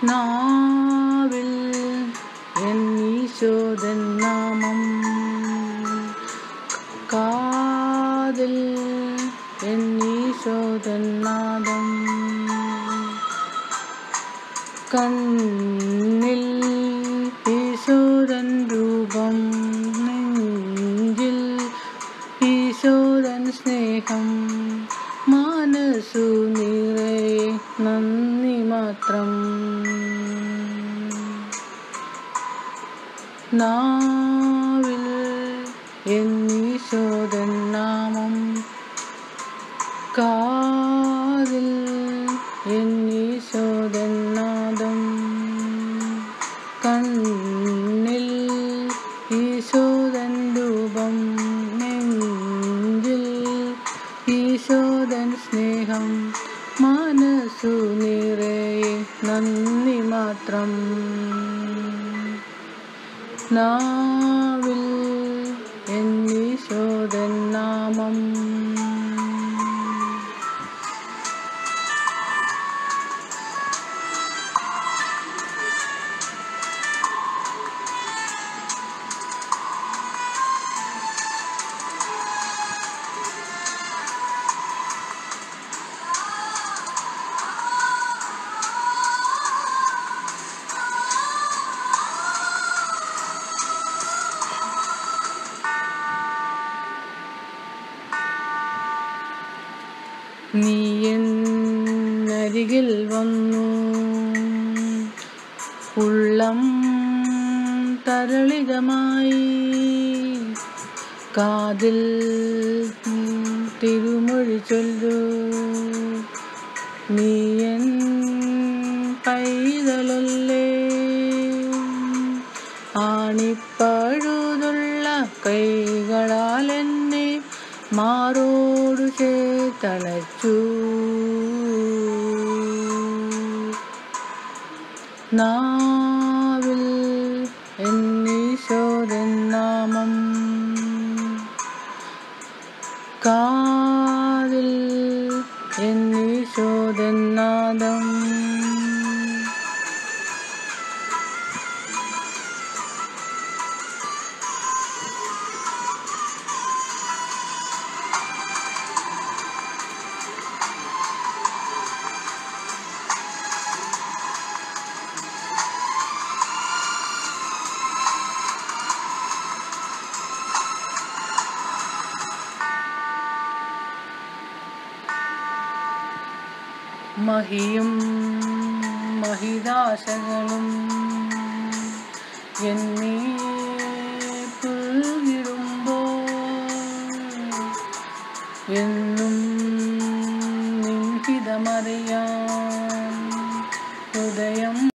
നാവിൽ എന്നീശോദൻ നാമം, കാതിൽ എന്നീശോദൻ നാദം, കണ്ണിൽ ഈശോദൻ രൂപം, നെഞ്ചിൽ ഈശോദൻ സ്നേഹം, മനസ്സു നിറയെ നന്ദി മാത്രം. നാവിൽ എന്നീശോദൻ നാമം, കാതിൽ എന്നീശോദൻ നാദം, കണ്ണിൽ ഈശോദൻ രൂപം, നെഞ്ചിൽ ഈശോദൻ സ്നേഹം, മനസ്സു നിറയെ നന്ദി മാത്രം. നാവിൽ എന്നീശോദൻ നാമം. നീ എന്നരികിൽ വന്നു, ഉള്ളം തരളിതമായി, കാതിൽ തിരുമൊഴി ചൊല്ലു. നീ എൻ പൈതലല്ലേ, ആണിപ്പഴുതുള്ള കൈകളാൽ എന്നെ മാറോടു ചേർത്തണച്ചു. നാവിൽ എന്നീശോദൻ നാമം, കാതിൽ എന്നീശോദൻ നാദം, മഹിയും മഹിദാശകളും എന്നീ